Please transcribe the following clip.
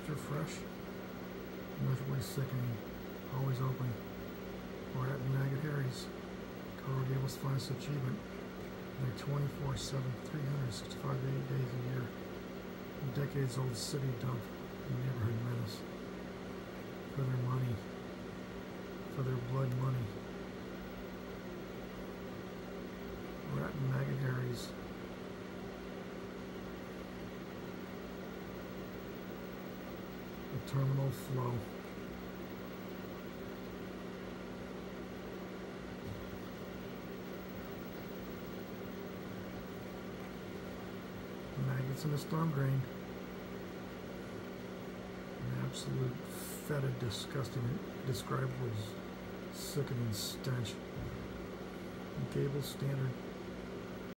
extra fresh, ineffably sickening, always open. Rat and maggot Harry's, Coral Gable's finest achievement. They're 24/7, 365 days a year. A decades-old city dump, a neighborhood menace. For their money, for their blood money. Rat and maggot Harry's. The terminal flow. Maggots in the storm drain. An absolute fetid, disgusting, indescribable, sickening stench. Gable standard.